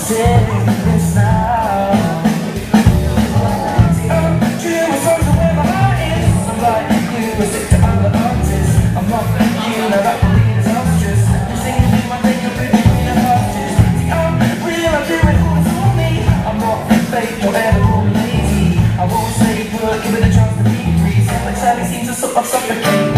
saying this now. See, I'm dreaming songs of where my heart is. I'm like you, I stick to other artists. I'm not you, now that believe is monstrous. I'm singing through my day, I'm living in the pastures. See, I'm real, I do it all for me. I'm not fake, whatever, call me lazy. I won't stay put, give it a chance to be free. Sound like Sally seems to sort of suffocate.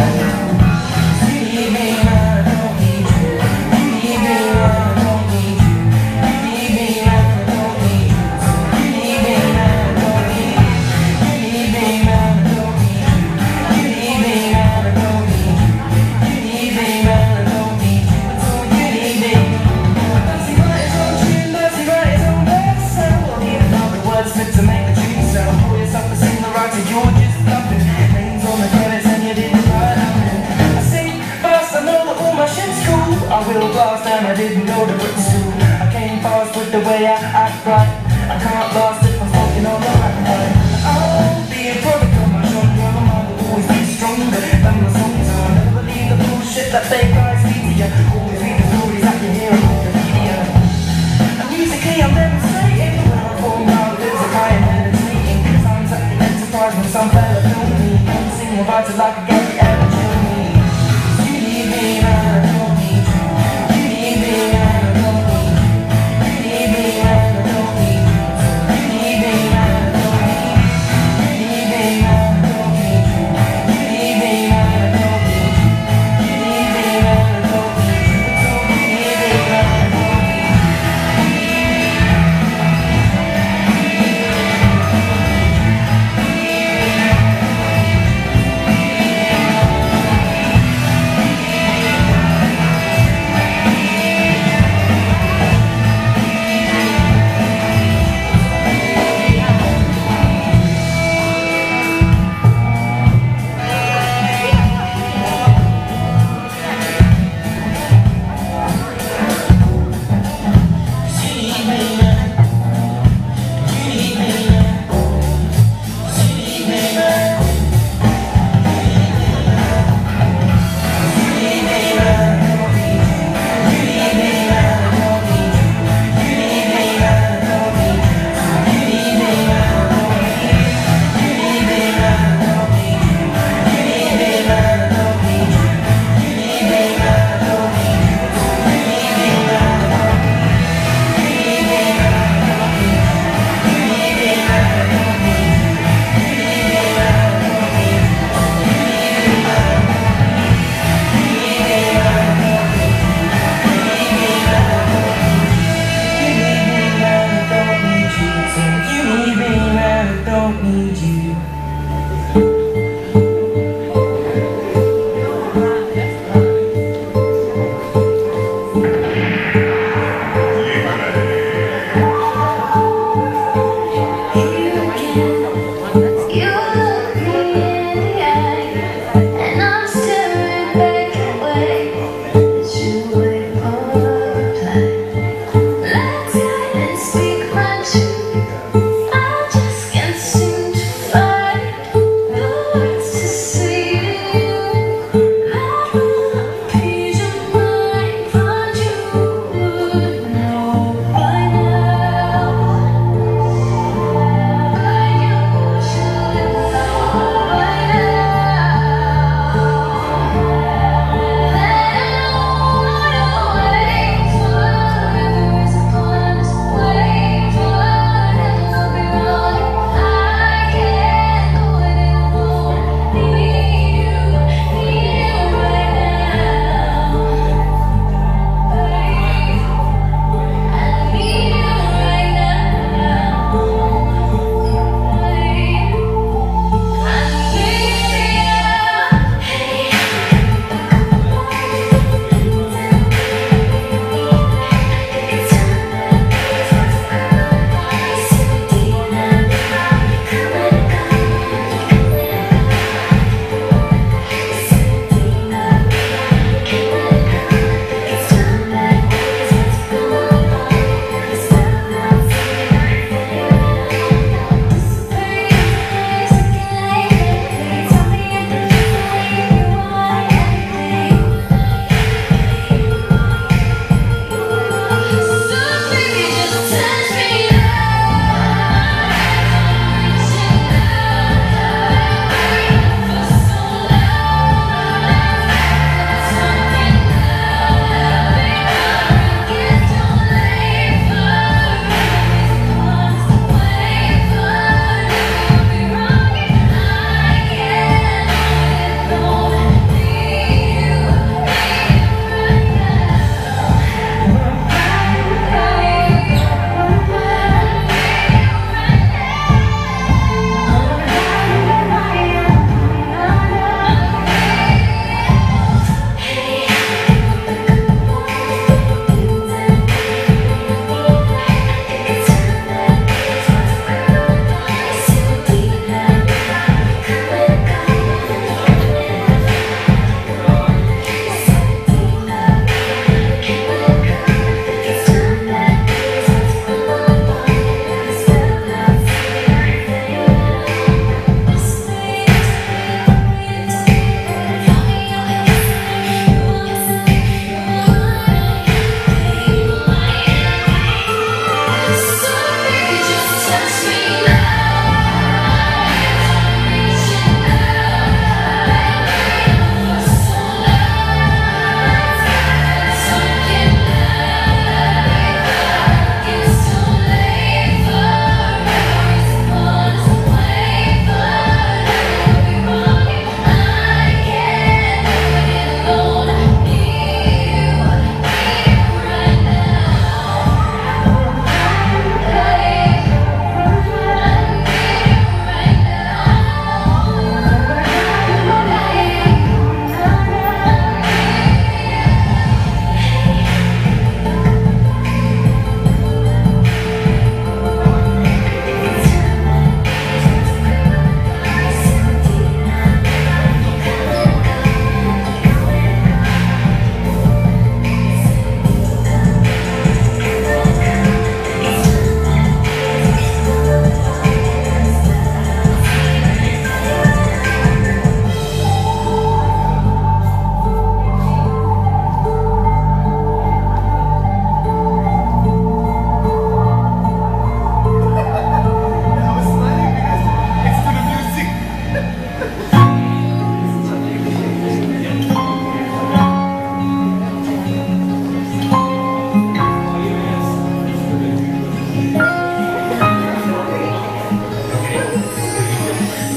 To make the tune sound, pull yourself to sing the right to you're just bluffing. Names on the credits and you didn't write nothing. I sing fast, I know that all my shit's cool. I will blast and I didn't go to British school. I came fast with the way I act right. I can't last if I'm smoking on the right line. I'll be a product of my genre. My mind will always be stronger than the songs are. I'll never believe the bullshit that they guys feed to you. Always read the stories that you hear on the media. And musically I'm demonstrating when I form out. When some fella filmed me, I'm singing about it like a Gary Allen Jr. You need me, man, I don't need you. You need me, man, I don't need you. You need me, man, I don't need you. You need me, man, I don't need you. You need me, man, I don't need you. You need me, man, I don't need you. You need me, man.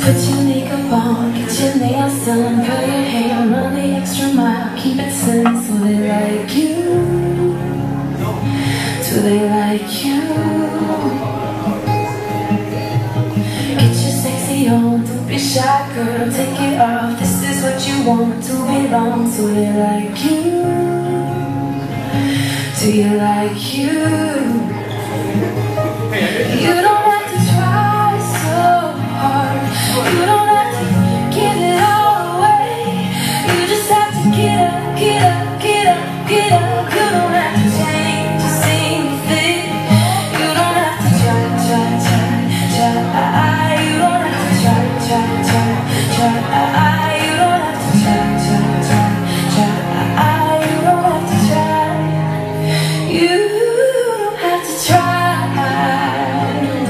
Put your makeup on, get your nails done, curl your hair, run the extra mile, keep it slim so they like you. Do they like you? Get your sexy on, don't be shy girl, take it off. This is what you want to belong. So they like you. Do you like you? You don't have to try so hard. You don't have to give it all away. You just have to get up, get up, get up, get up. You don't have to change to seem to fit. You don't have to try, try, try, try. You don't have to try, try, try, try. You don't have to try, try, try, try. You don't have to try. You don't have to try.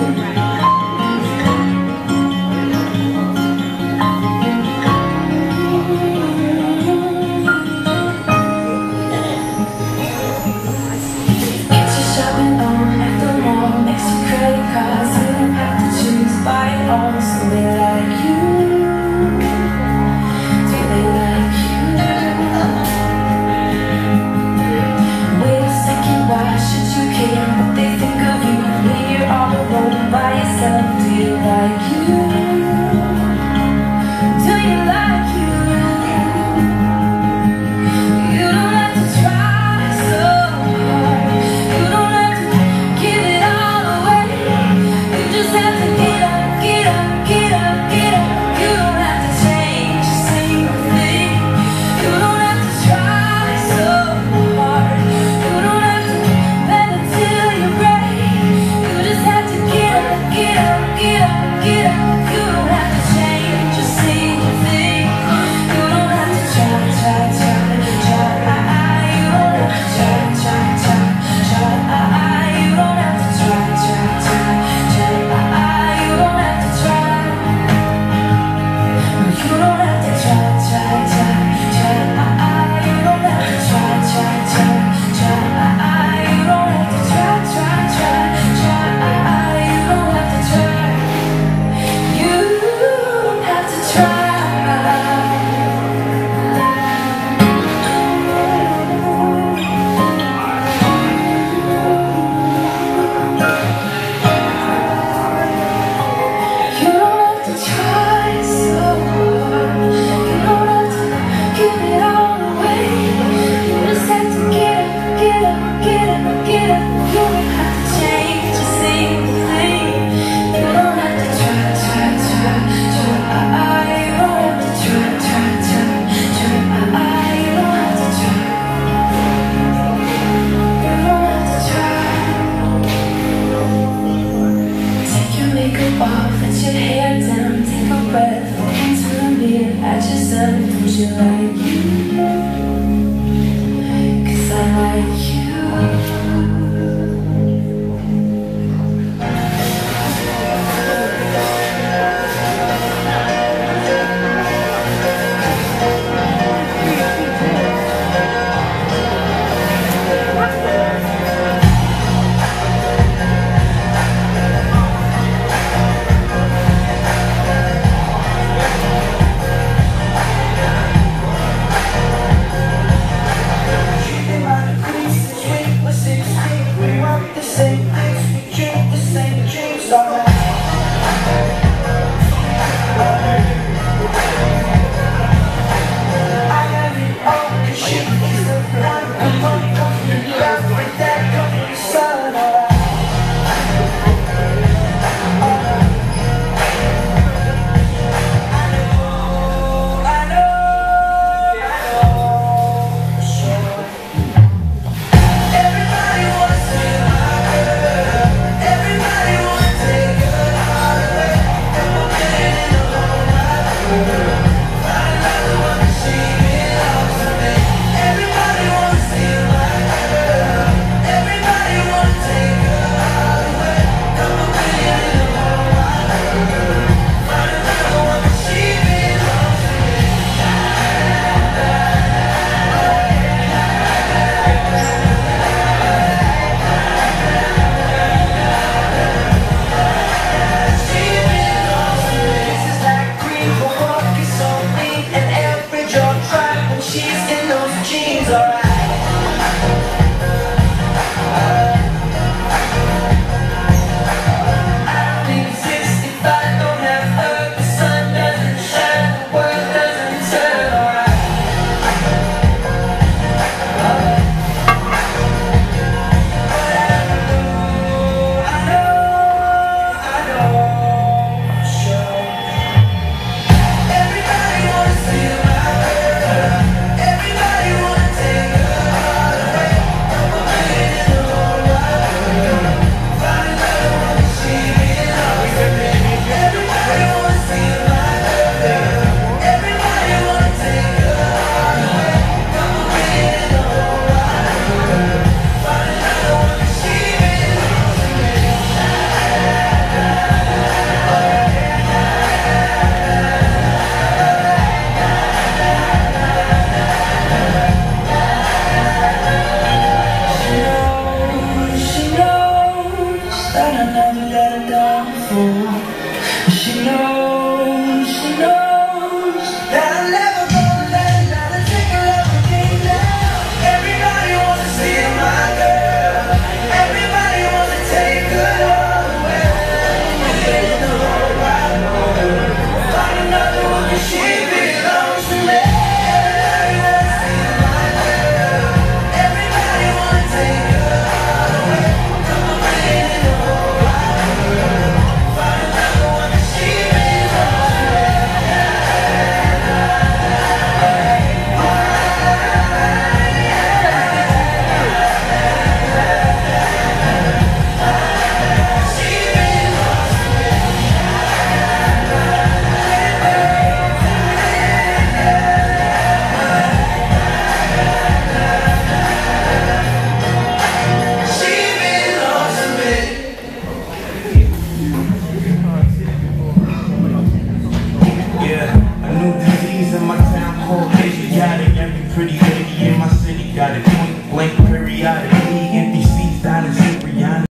and I never let her down before. She knows that I'm never gonna let another take her love again now. Everybody wants to see my girl. Everybody wants to take her love away. In the whole wide world, find another one 'cause she belongs to me. Everybody wants to see my girl. Everybody wants to take her love away. In the whole wide world, find another one 'cause she belongs to me. Pretty lady in my city got it, point blank periodic.